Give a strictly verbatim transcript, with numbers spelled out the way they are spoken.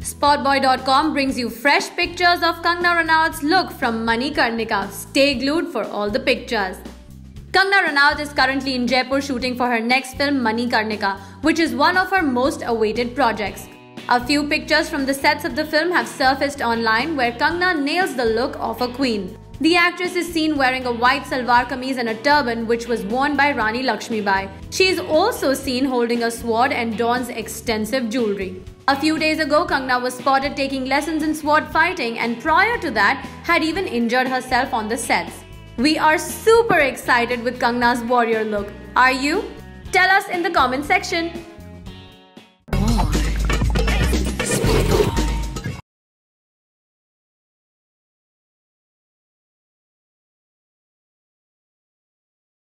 SpotboyE dot com brings you fresh pictures of Kangana Ranaut's look from Manikarnika. Stay glued for all the pictures. Kangana Ranaut is currently in Jaipur shooting for her next film Manikarnika, which is one of her most awaited projects. A few pictures from the sets of the film have surfaced online where Kangana nails the look of a queen. The actress is seen wearing a white salwar kameez and a turban which was worn by Rani Laxmi. She is also seen holding a sword and dons extensive jewelry. A few days ago, Kangana was spotted taking lessons in sword fighting and prior to that had even injured herself on the sets. We are super excited with Kangana's warrior look. Are you? Tell us in the comment section.